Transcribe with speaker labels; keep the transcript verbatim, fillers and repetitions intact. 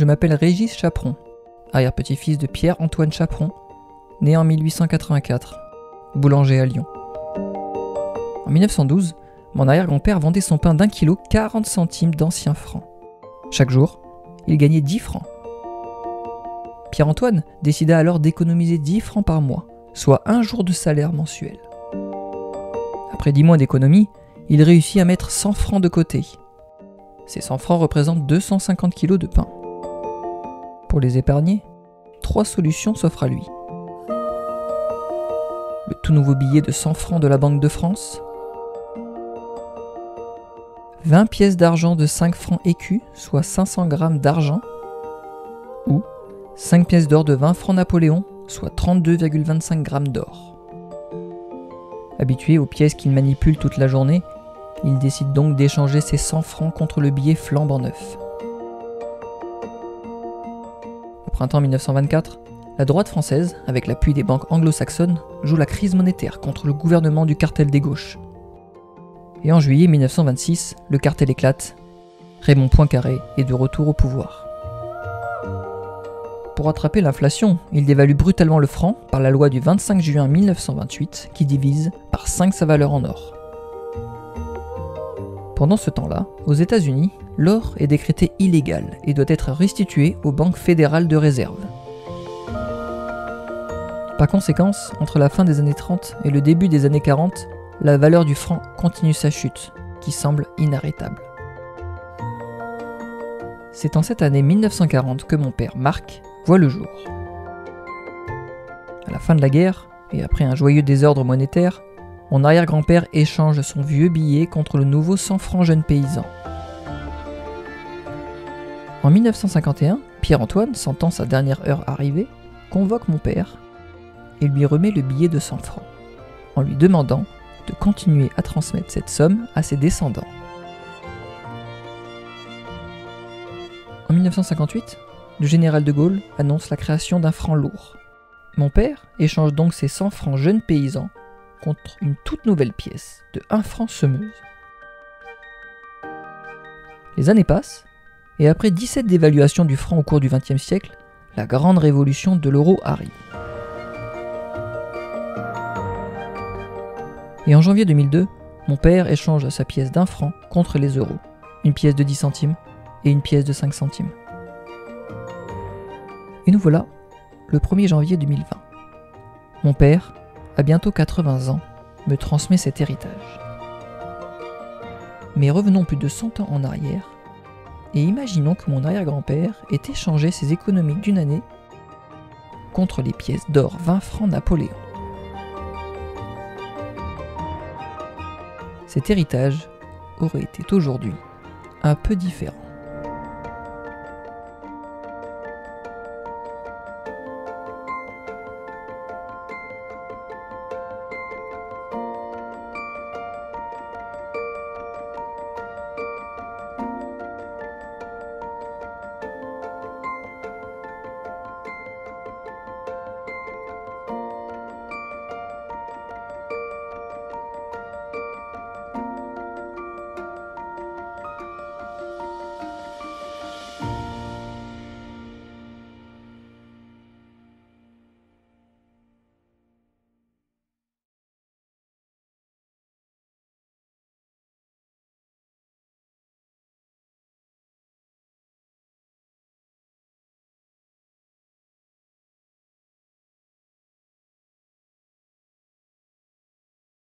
Speaker 1: Je m'appelle Régis Chaperon, arrière-petit-fils de Pierre-Antoine Chaperon, né en mille huit cent quatre-vingt-quatre, boulanger à Lyon. En mille neuf cent douze, mon arrière-grand-père vendait son pain d'un kilo quarante centimes d'anciens francs. Chaque jour, il gagnait dix francs. Pierre-Antoine décida alors d'économiser dix francs par mois, soit un jour de salaire mensuel. Après dix mois d'économie, il réussit à mettre cent francs de côté. Ces cent francs représentent deux cent cinquante kilos de pain. Pour les épargner, trois solutions s'offrent à lui. Le tout nouveau billet de cent francs de la Banque de France, vingt pièces d'argent de cinq francs écus, soit cinq cents grammes d'argent, ou cinq pièces d'or de vingt francs Napoléon, soit trente-deux virgule vingt-cinq grammes d'or. Habitué aux pièces qu'il manipule toute la journée, il décide donc d'échanger ses cent francs contre le billet flambant neuf. Au printemps mille neuf cent vingt-quatre, la droite française, avec l'appui des banques anglo-saxonnes, joue la crise monétaire contre le gouvernement du cartel des gauches. Et en juillet mille neuf cent vingt-six, le cartel éclate. Raymond Poincaré est de retour au pouvoir. Pour rattraper l'inflation, il dévalue brutalement le franc par la loi du vingt-cinq juin mille neuf cent vingt-huit qui divise par cinq sa valeur en or. Pendant ce temps-là, aux États-Unis, l'or est décrété illégal et doit être restitué aux banques fédérales de réserve. Par conséquent, entre la fin des années trente et le début des années quarante, la valeur du franc continue sa chute, qui semble inarrêtable. C'est en cette année mille neuf cent quarante que mon père, Marc, voit le jour. À la fin de la guerre, et après un joyeux désordre monétaire, mon arrière-grand-père échange son vieux billet contre le nouveau cent francs jeune paysan. En mille neuf cent cinquante et un, Pierre-Antoine, sentant sa dernière heure arriver, convoque mon père et lui remet le billet de cent francs, en lui demandant de continuer à transmettre cette somme à ses descendants. En mille neuf cent cinquante-huit, le général de Gaulle annonce la création d'un franc lourd. Mon père échange donc ses cent francs jeunes paysans contre une toute nouvelle pièce de un franc semeuse. Les années passent, et après dix-sept dévaluations du franc au cours du vingtième siècle, la grande révolution de l'euro arrive. Et en janvier deux mille deux, mon père échange sa pièce d'un franc contre les euros, une pièce de dix centimes et une pièce de cinq centimes. Et nous voilà le premier janvier deux mille vingt. Mon père, à bientôt quatre-vingts ans, me transmet cet héritage. Mais revenons plus de cent ans en arrière, et imaginons que mon arrière-grand-père ait échangé ses économies d'une année contre les pièces d'or vingt francs Napoléon. Cet héritage aurait été aujourd'hui un peu différent.